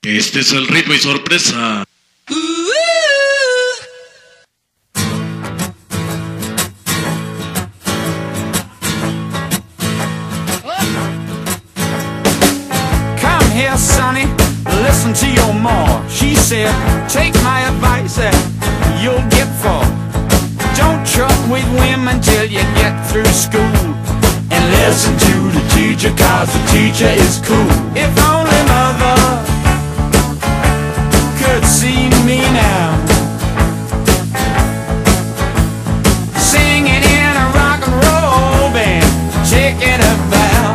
Este es el ritmo y sorpresa. Come here, sonny, listen to your ma. She said, take my advice and you'll get far. Don't truck with women till you get through school. And listen to the teacher, cause the teacher is cool. If only mother could see me now, singing in a rock and roll band, taking a bow.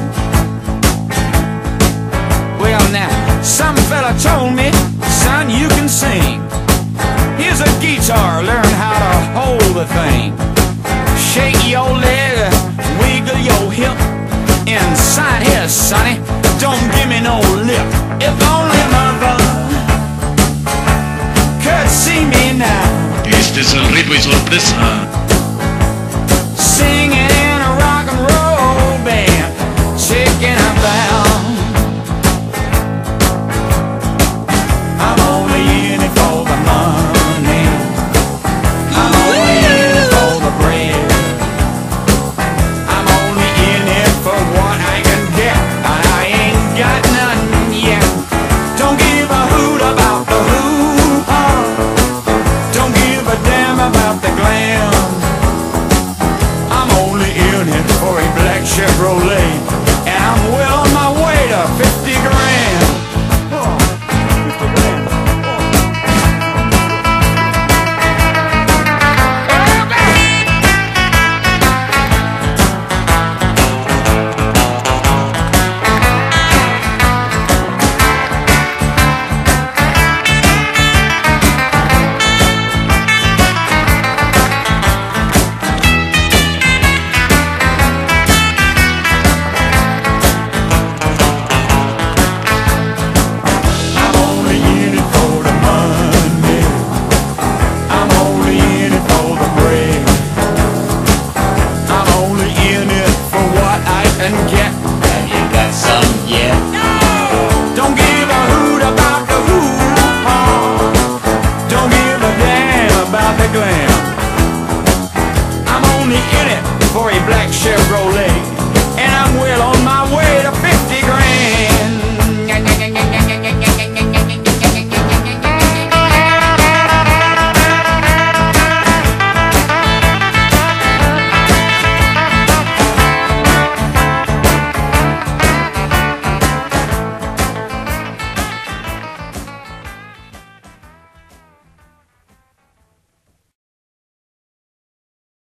Well now, some fella told me, son, you can sing. Here's a guitar, learn how to hold the thing. Shake your leg, wiggle your hip. Inside here, sonny, don't give me no lip. If only mother could see me now. Este es el ritmo y sorpresa.